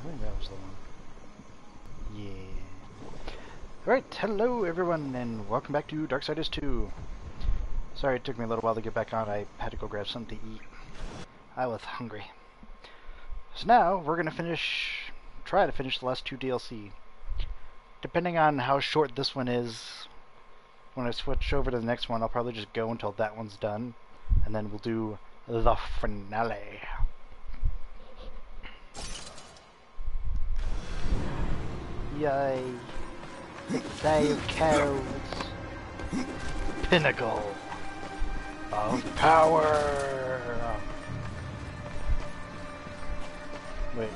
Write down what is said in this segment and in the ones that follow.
think that was the one. Yeah. Alright, hello everyone, and welcome back to Darksiders 2. Sorry it took me a little while to get back on. I had to go grab something to eat. I was hungry. So now, we're gonna try to finish the last two DLC. Depending on how short this one is, when I switch over to the next one, I'll probably just go until that one's done, and then we'll do the finale. Yay. Day of Chaos. Pinnacle of power. Wait.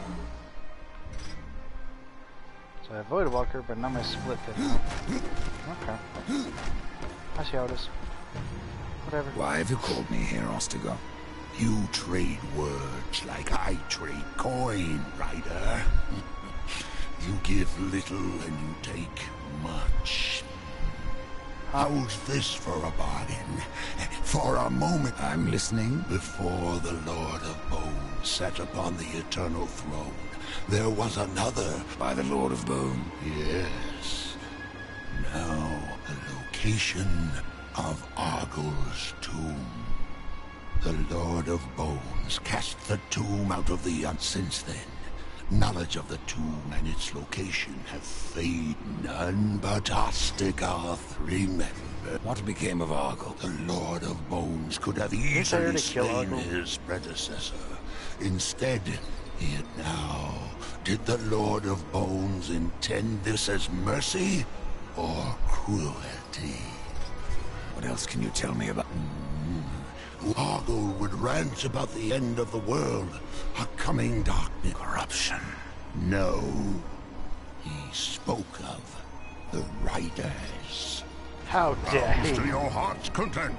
So I avoid a walker, but not my split thing. Okay. I see how it is. Whatever. Why have you called me here, Ostigo? You trade words like I trade coin, Ryder. You give little and you take much. How's this for a bargain? For a moment I'm listening. before the Lord of Bone sat upon the eternal throne, there was another. By the Lord of Bone. Yes. Now, the location of ARGULS tomb. The Lord of Bones cast the tomb out of the since then. Knowledge of the tomb and its location have faded. None but Ostigoth remember. What became of Argul? The Lord of Bones could have easily slain his predecessor. Instead, yet now, did the Lord of Bones intend this as mercy or cruelty? What else can you tell me about? Argul would rant about the end of the world, a coming darkness. Corruption. No, he spoke of the Riders. How dare he? To your heart's content.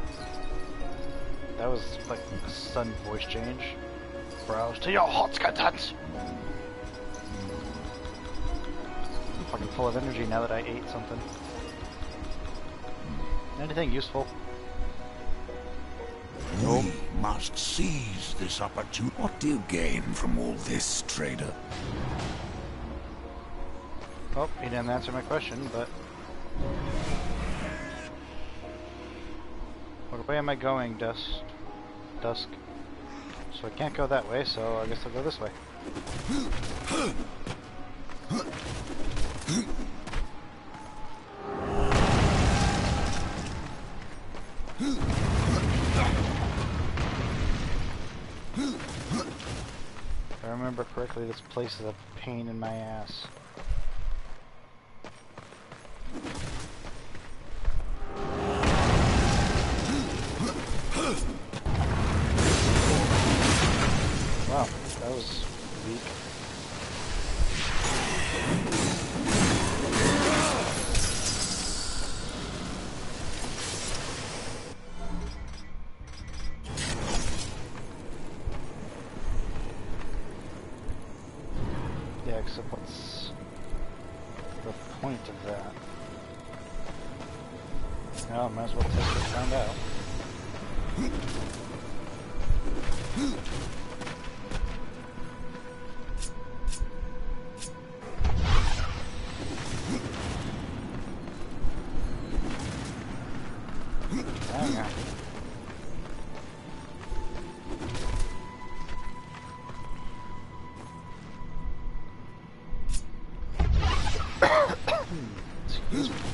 That was like a sudden voice change. Browse to your heart's content. I'm fucking full of energy now that I ate something. Anything useful? We must seize this opportunity. What do you gain from all this, trader? Oh, he didn't answer my question, but... What way am I going, Dusk? So I can't go that way, so I guess I'll go this way. If I remember correctly, this place is a pain in my ass. Wow, that was weak. Yeah, except what's the point of that? Well, might as well test it and find out. Hang on. Excuse me.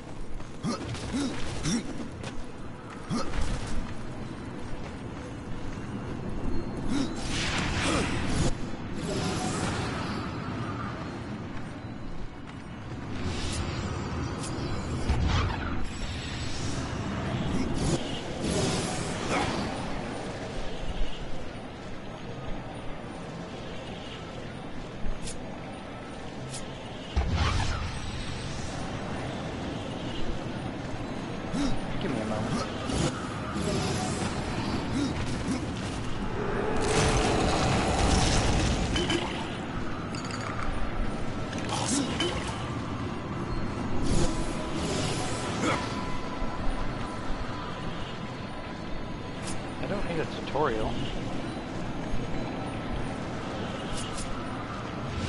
Give me a moment. I don't need a tutorial.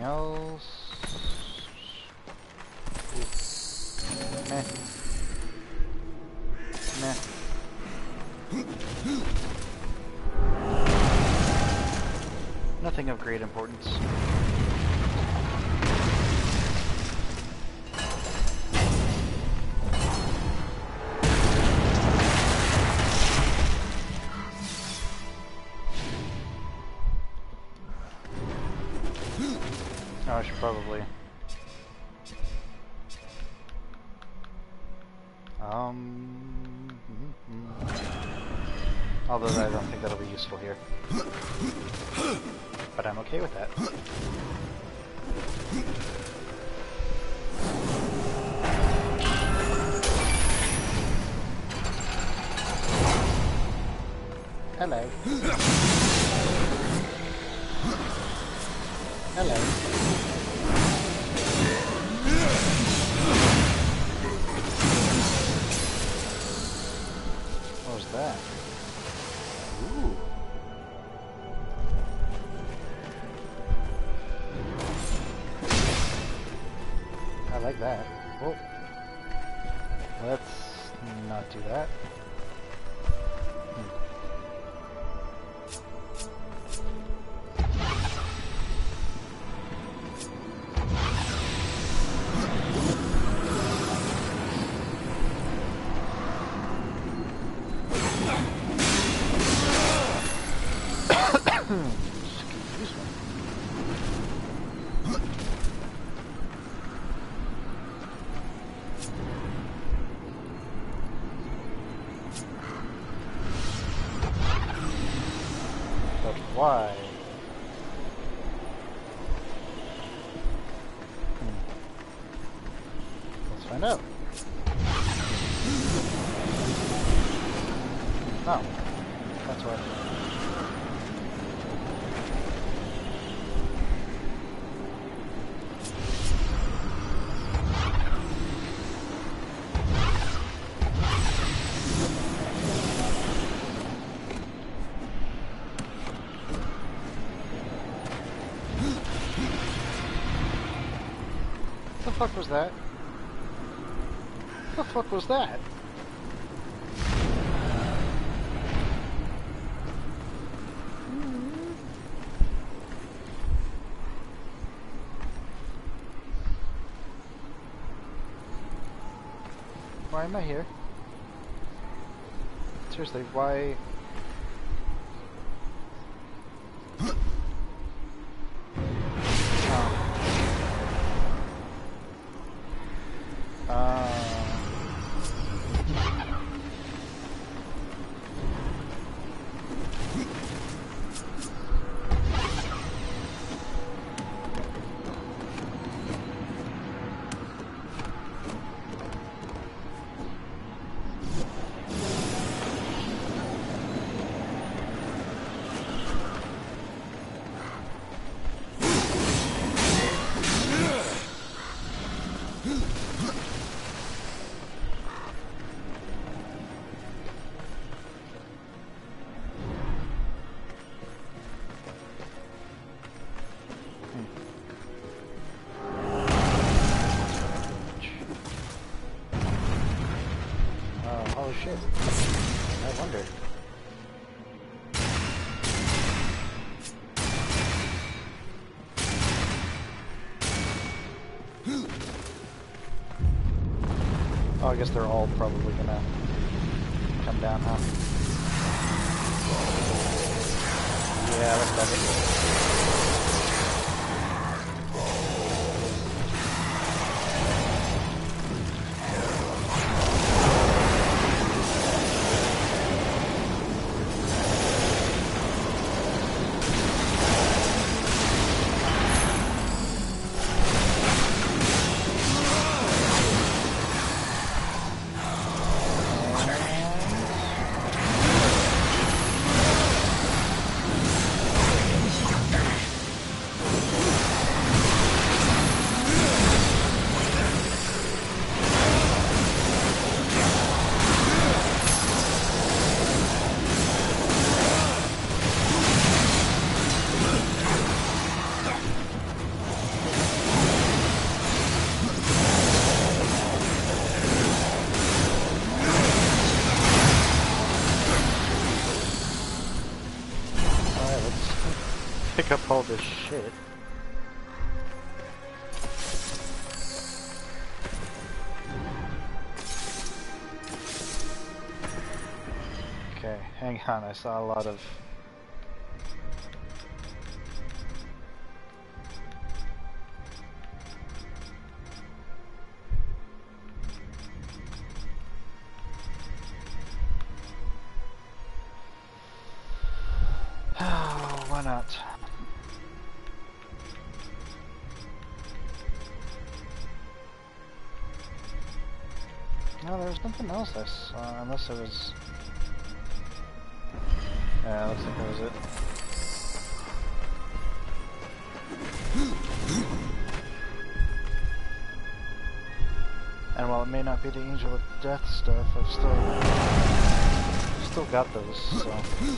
Anything else? Ooh. Meh. Meh. Nothing of great importance. Oh, I should probably... Although I don't think that'll be useful here. But I'm okay with that. Hello. Hello. What was that? Ooh. I like that. Oh. Let's not do that. But why? Let's find out. Oh, that's why. What the fuck was that? What the fuck was that? Why am I here? Seriously, why? Oh shit. I wonder. Oh, I guess they're all probably gonna come down, huh? Yeah, that's better. just pick up all this shit. Okay, hang on, I saw a lot of... Oh, why not? No, there was something else I saw, unless it was... Yeah, looks like that was it. And while it may not be the Angel of Death stuff, I've still got those, so...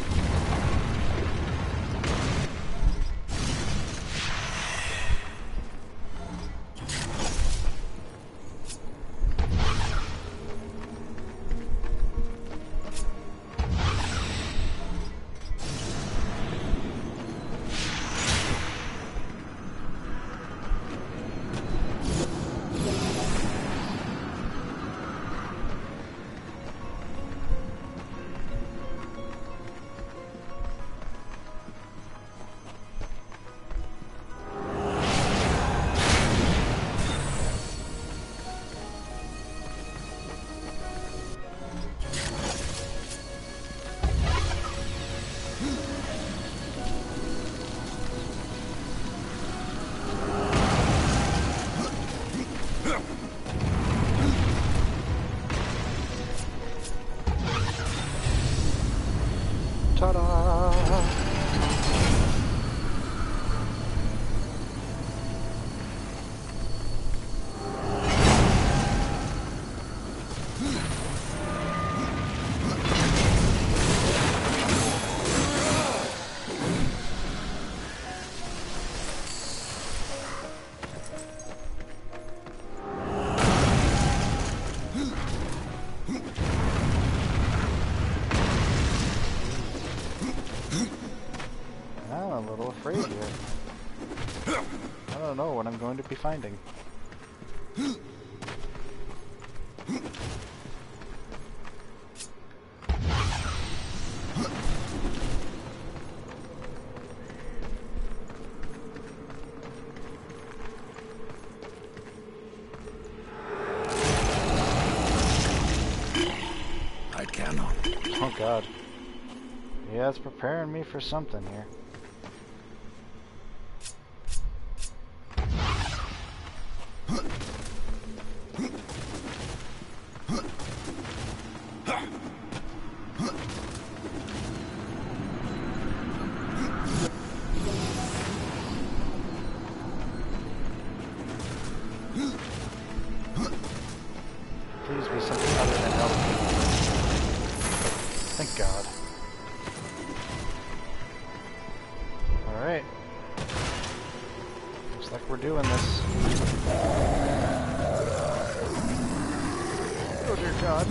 Going to be finding. I cannot. Oh God. Yeah, it's preparing me for something here. Please be something other than health. Thank God. Alright. Looks like we're doing this. Oh dear God.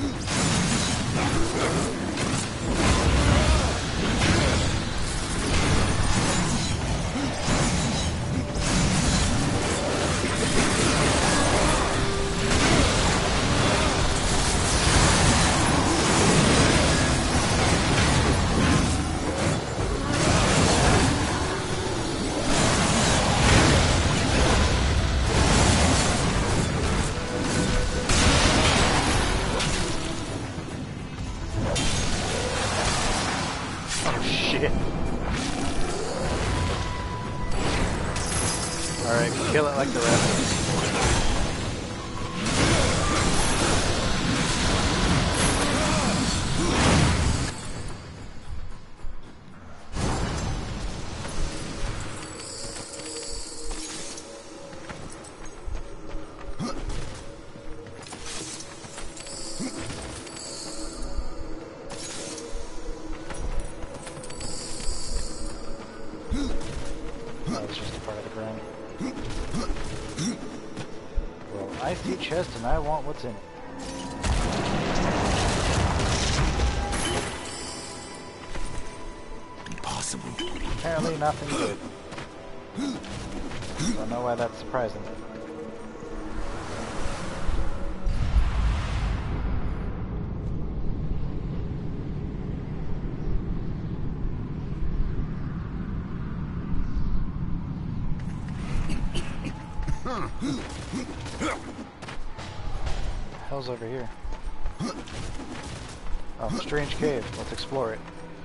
Alright, kill it like the rest. Icy chest, and I want what's in it. Impossible. Apparently nothing good. Don't know why that's surprising. Hell's over here? Oh, strange cave. Let's explore it.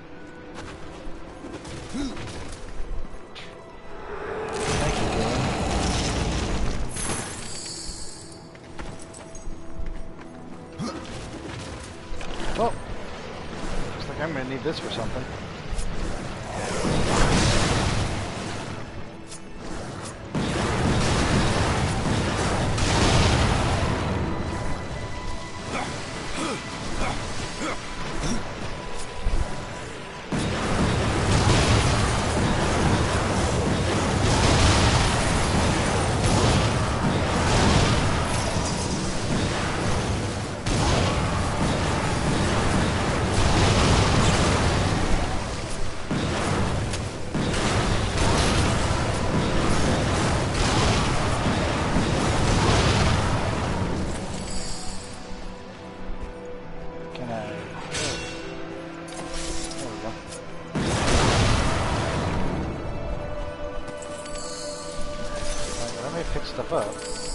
Thank you, game. Well, looks like I'm gonna need this for something. Stuff up.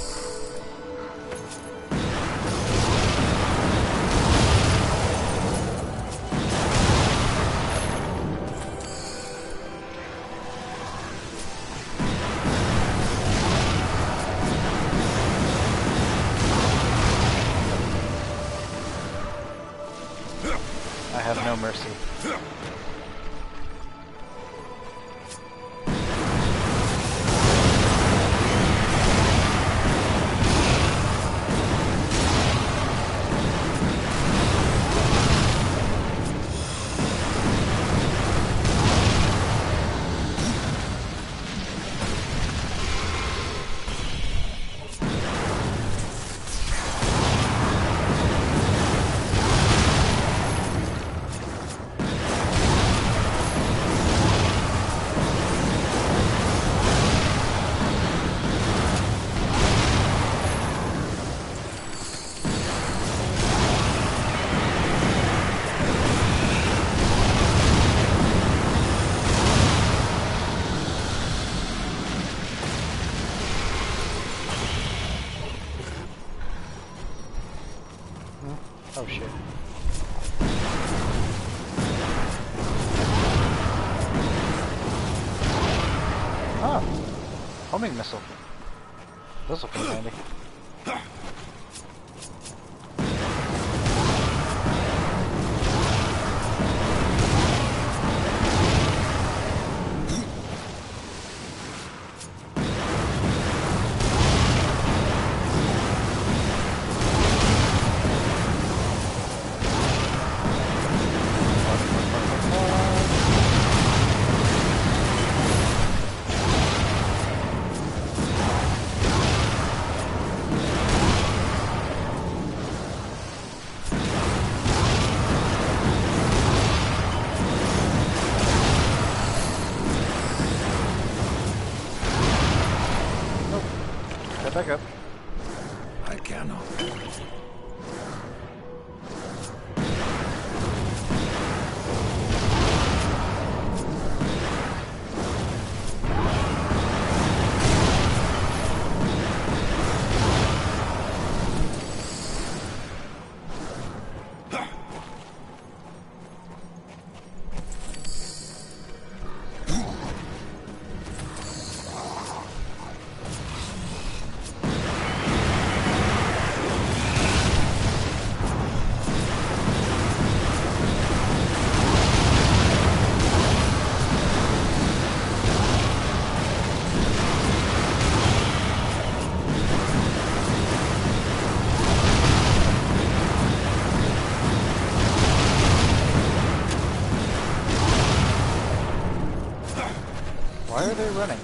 I have no mercy. Oh shit. Ah! Homing missile. This'll come handy. Back up. I cannot. Why are they running?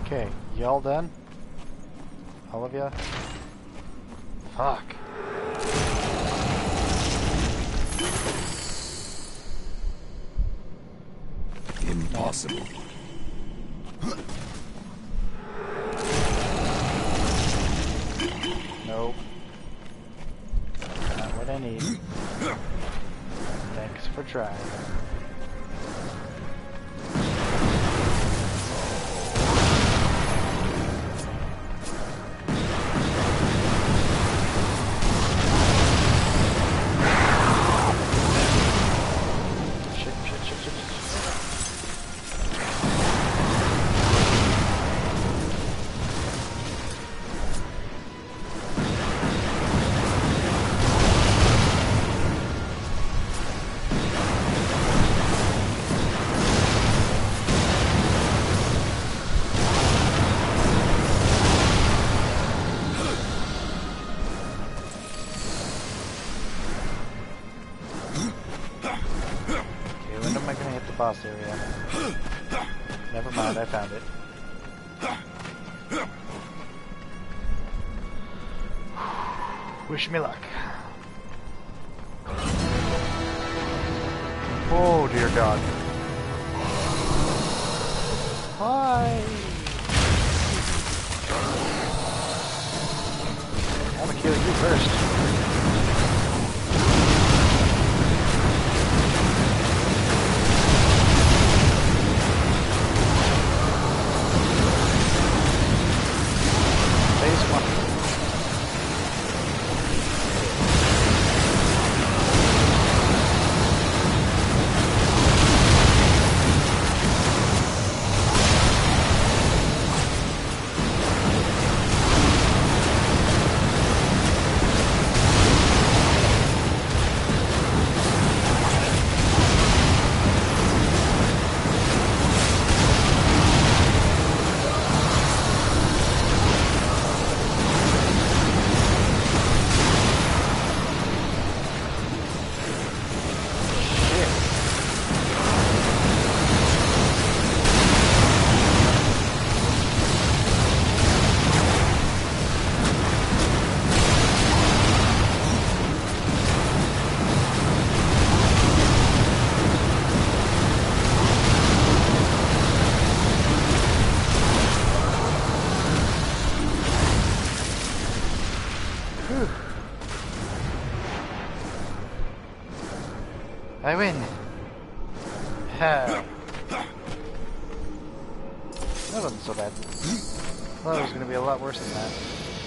Okay, y'all done? All of ya? Fuck. Impossible. Nope. Not what I need. Thanks for trying. Boss area. Never mind, I found it. Wish me luck. Oh dear God. Hi. I'm gonna kill you first. I win! Ha! That wasn't so bad. I thought it was going to be a lot worse than that.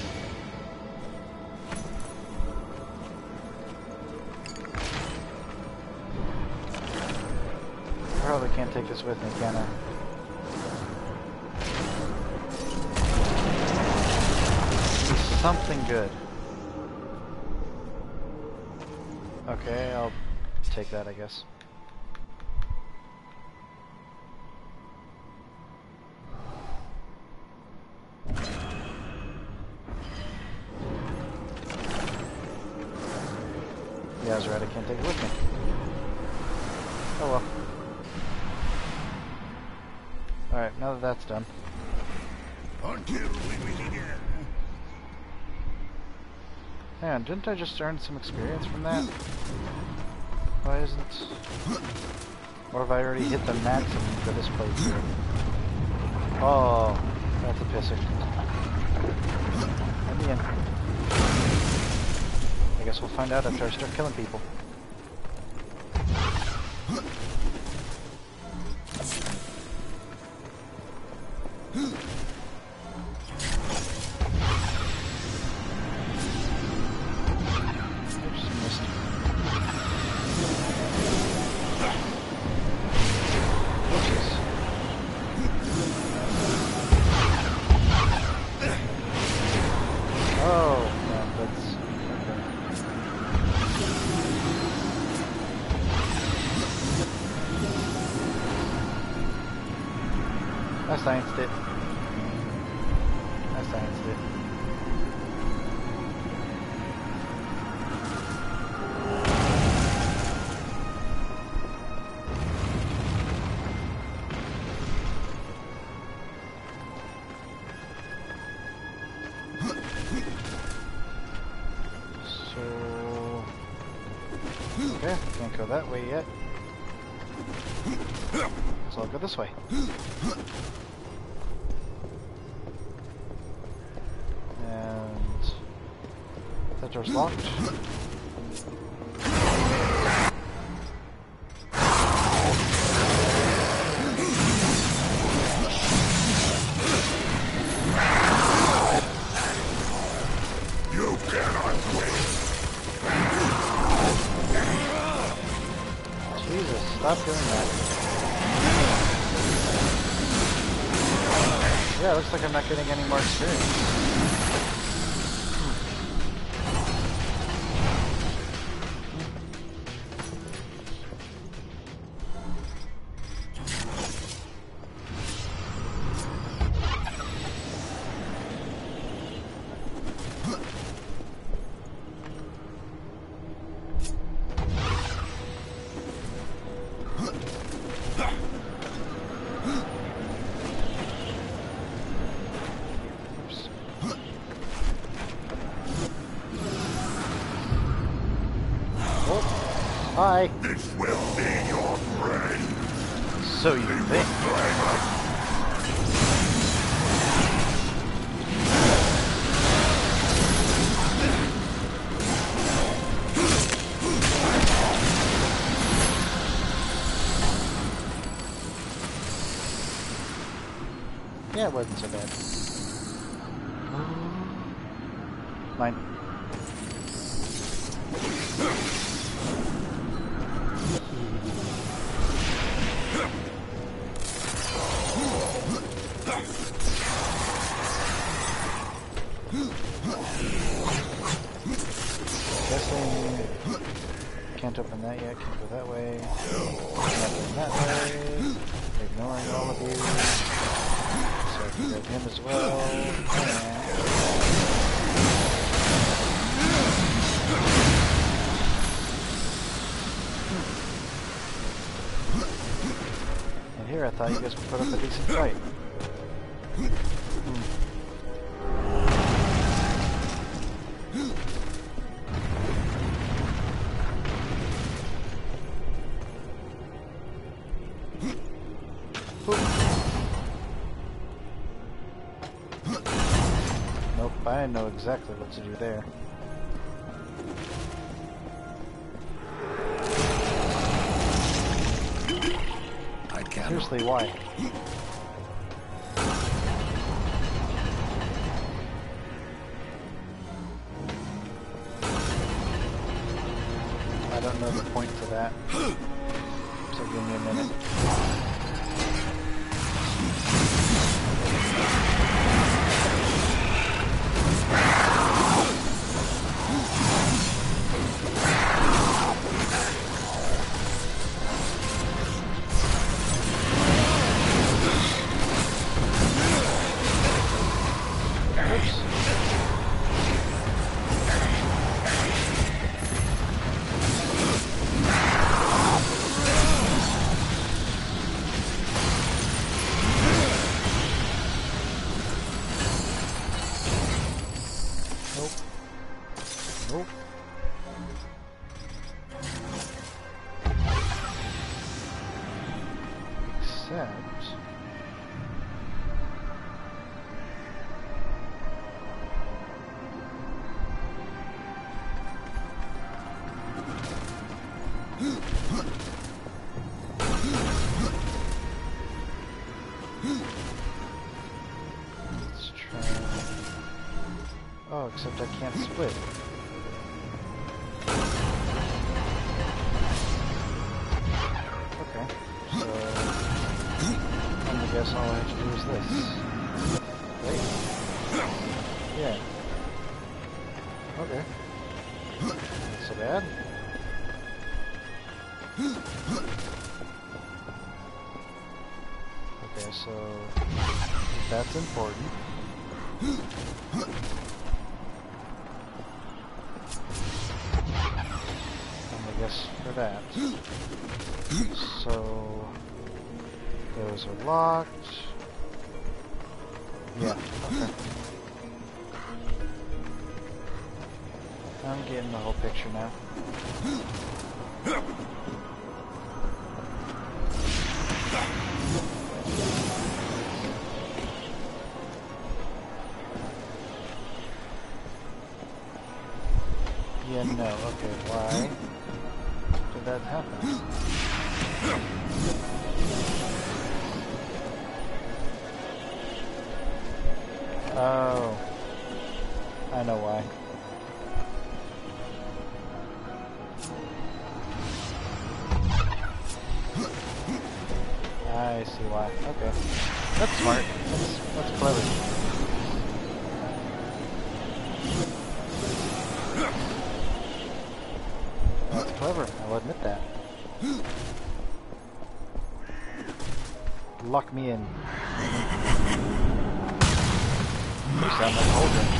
I probably can't take this with me, can I? Be something good. Okay, I'll take that, I guess. Yeah, I was right, I can't take it with me. Oh well. Alright, now that that's done. Until we meet again. Man, didn't I just earn some experience from that? Why isn't... Or have I already hit the maximum for this playthrough? Oh, that's a pisser. Let me in. I guess we'll find out after I start killing people. I scienced it. I scienced it. go that way yet. So I'll go this way. And that door's locked. You cannot win. Jesus, stop doing that. Yeah, it looks like I'm not getting any more experience. Hi. This will be your friend. So you think? Yeah, it wasn't so bad. Mine. Guessing can't open that yet, can't go that way. Can't open that way. Ignoring all of you. So I can grab him as well. And here I thought you guys would put up a decent fight. Nope, I know exactly what to do there. I can't. Seriously, why? I don't know the point to that. So give me a minute. Nope. Except... let's try... Oh, except I can't split. Okay, so I guess all I have to do is this. Wait. Yeah. Okay. Not so bad. Okay, so that's important. And I guess for that. So those are locked. Yeah, okay. I'm getting the whole picture now. Yeah, no, okay, why did that happen? Oh, I know why. I see why. Okay. That's smart. That's clever. That's clever, I'll admit that. Lock me in. You sound like Holden.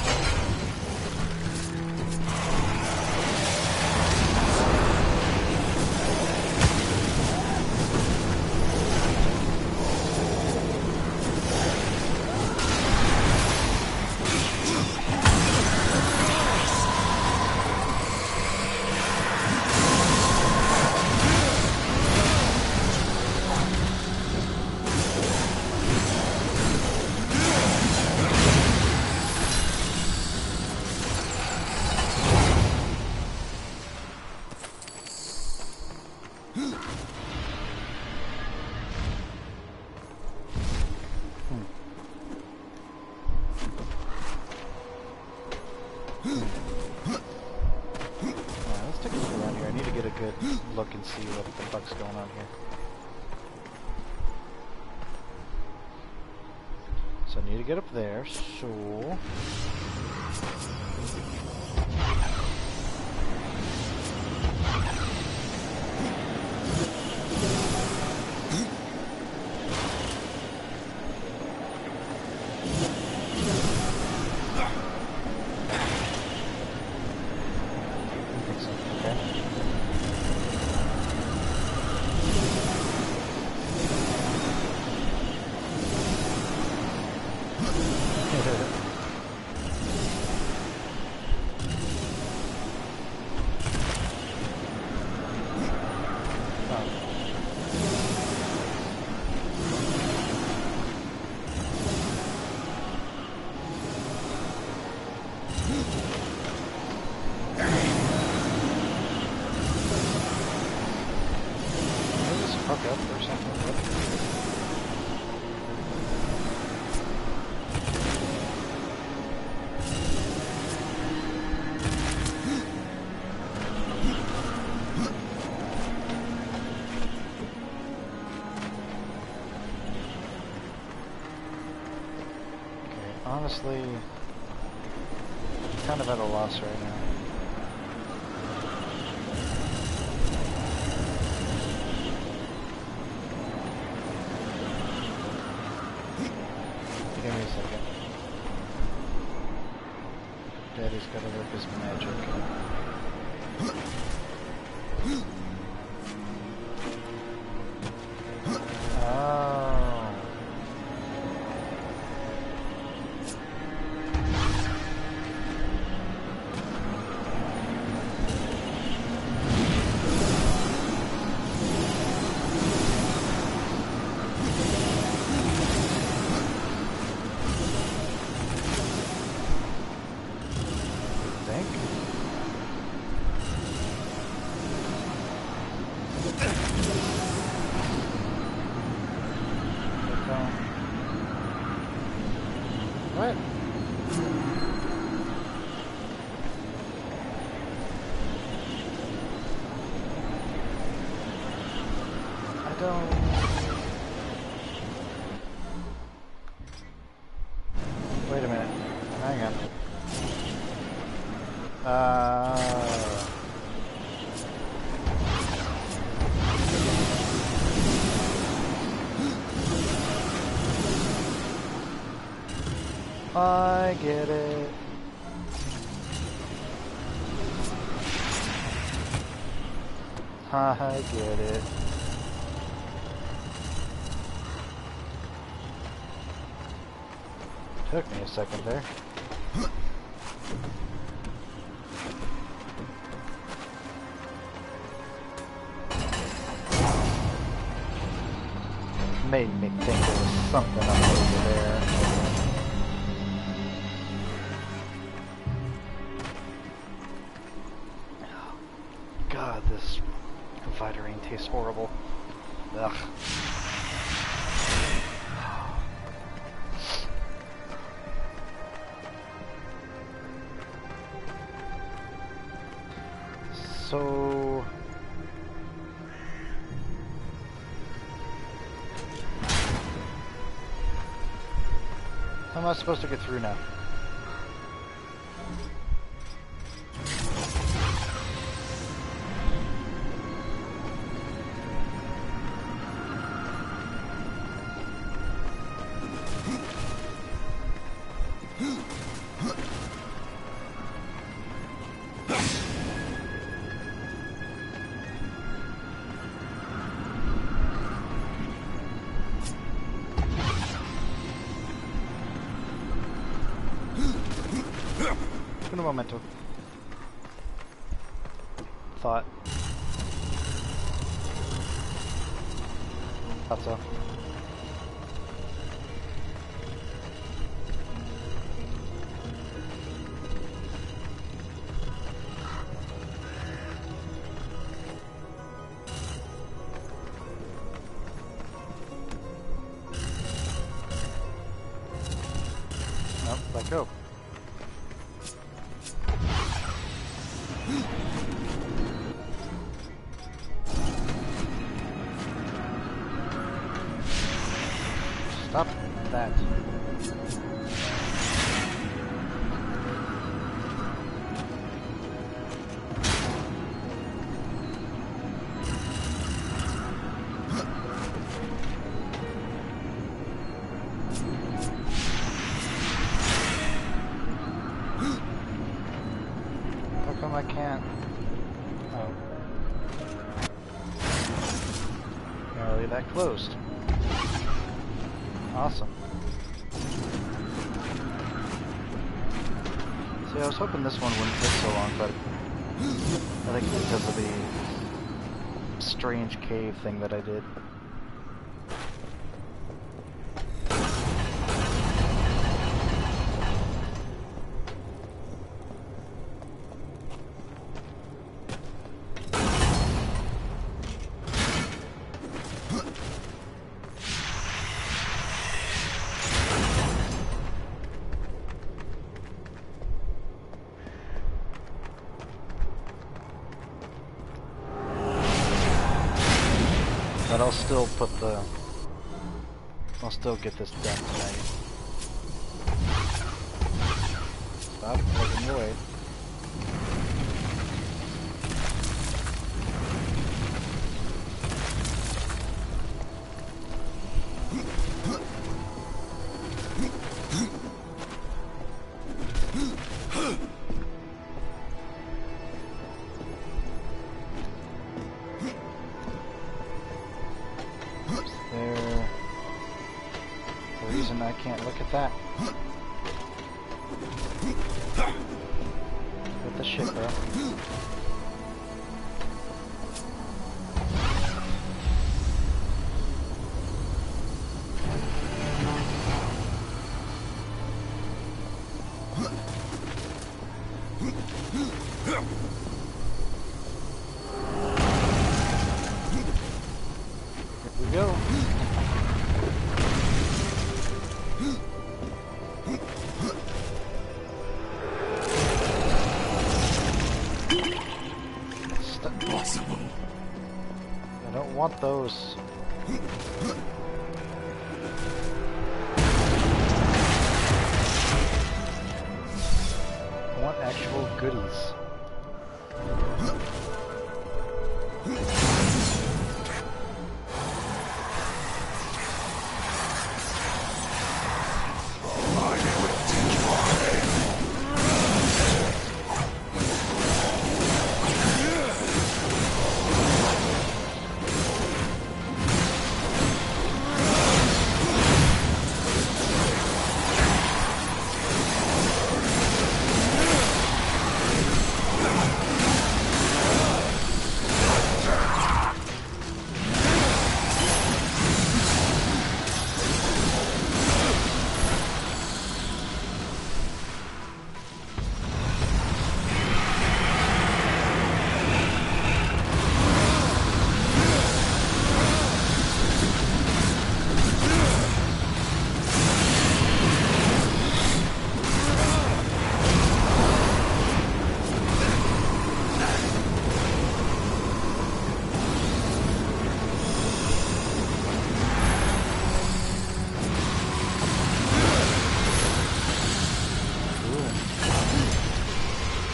Look and see what the fuck's going on here. So I need to get up there, so... Honestly, kind of at a loss right now. Give me a second. Daddy's gotta work his magic. What? I don't... Wait a minute. Hang on. I get it. I get it. Took me a second there. made me think there was something up over there. Oh, God, this Vitarine tastes horrible. Ugh. So... how am I supposed to get through now? Un momento. Thought so. Nope, let go. Stop that. How come I can't? Oh. Apparently that closed. Awesome. See, I was hoping this one wouldn't take so long, but I think because of the strange cave thing that I did. But I'll still get this done tonight. Stop taking your way. I can't look at that. What the shit, bro? Here we go. I don't want those. I want actual goodies.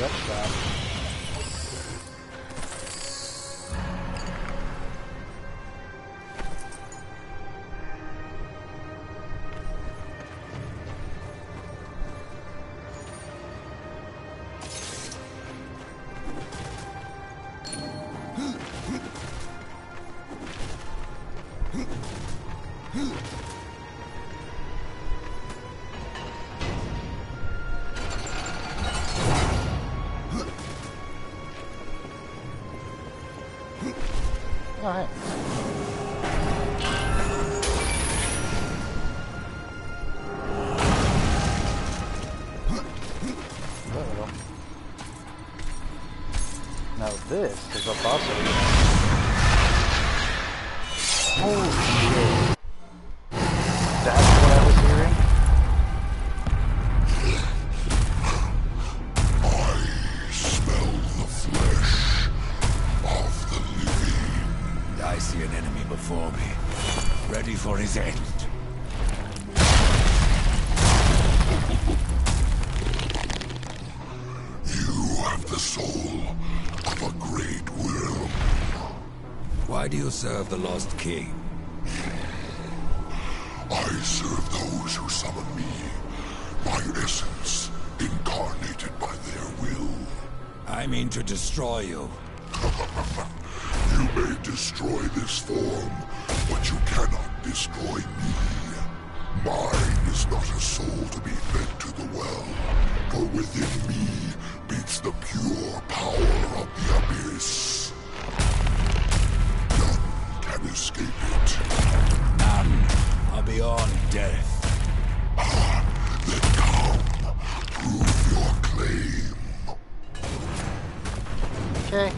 gut shot. Oh, hey. Uh-oh. Now this is a boss area. Holy shit. That's what I was hearing? I smell the flesh of the living. I see an enemy before me, ready for his end. You have the soul of a great will. Why do you serve the Lost King? I serve those who summon me, my essence incarnated by their will. I mean to destroy you. You may destroy this form, but you cannot destroy me. Mine is not a soul to be fed to the well, for within me beats the pure power of the abyss. None can escape it. None are beyond death. Then come, prove your claim. Okay.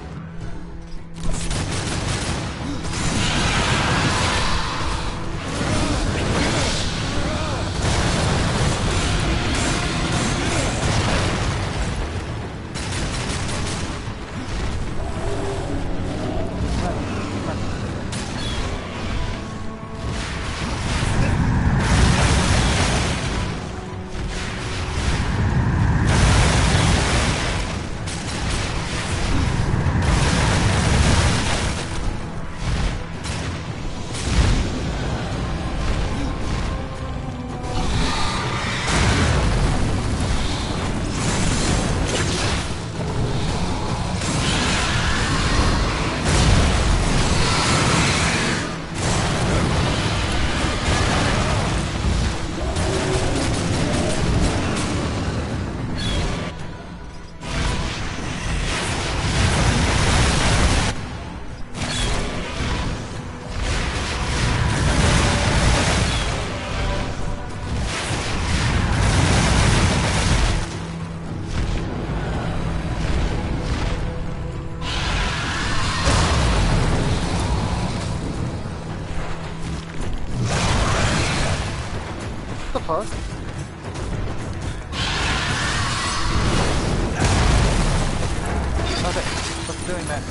What the fuck? Okay, what's doing that?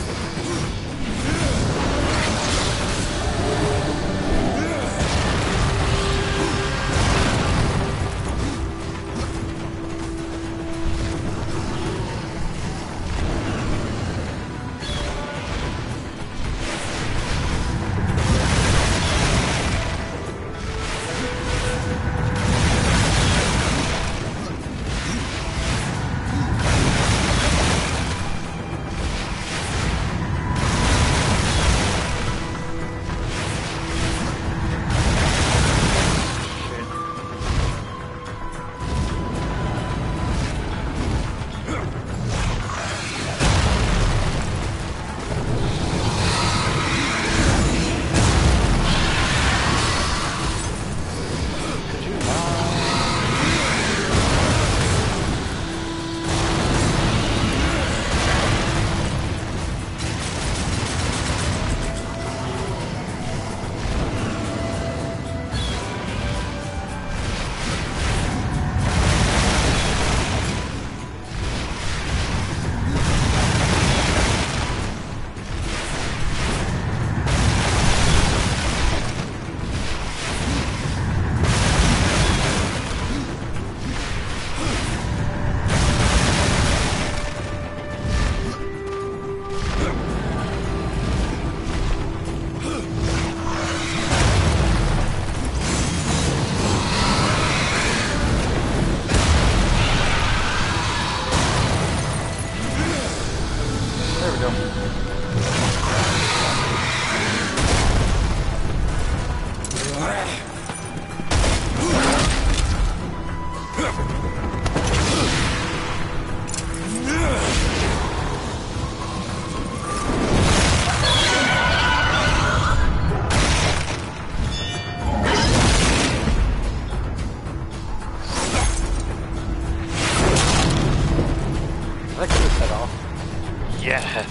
Yes!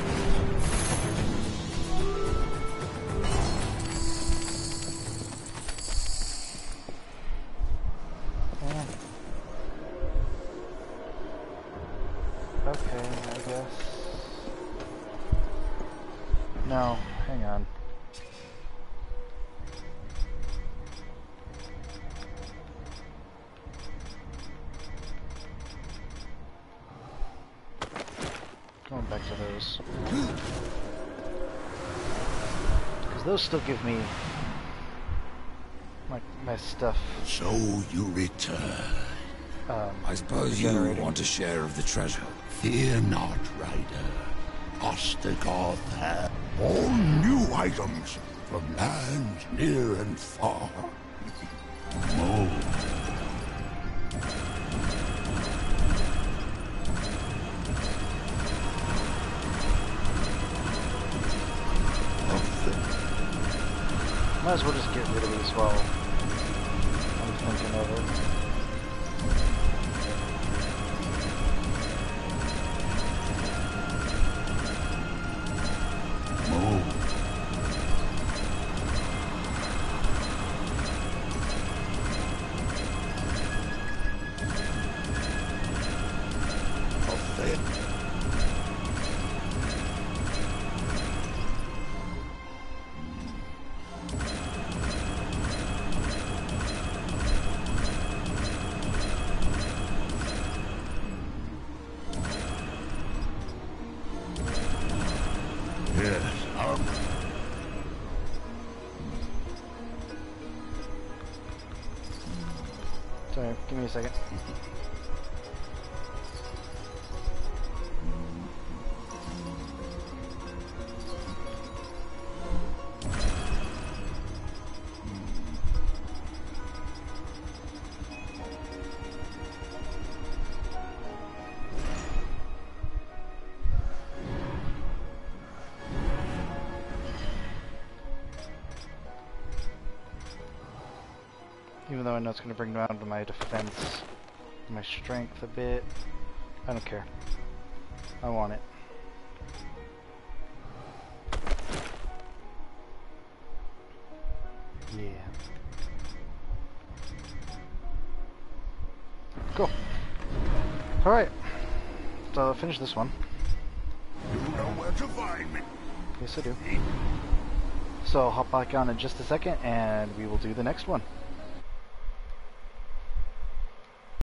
Okay, I guess. No, hang on. Going back to those. Because those still give me my stuff. So you return. I suppose you want a share of the treasure. Fear not, Rider. Ostagoth hath all new items from lands near and far. Mold. Might as well just get rid of these while I'm thinking of it. Mold. Pathetic. Yes, Sorry, give me a second. Even though I know it's going to bring down to my defense, my strength a bit. I don't care. I want it. Yeah. Cool. Alright. So I'll finish this one. you know where to find me. Yes, I do. So I'll hop back on in just a second and we will do the next one.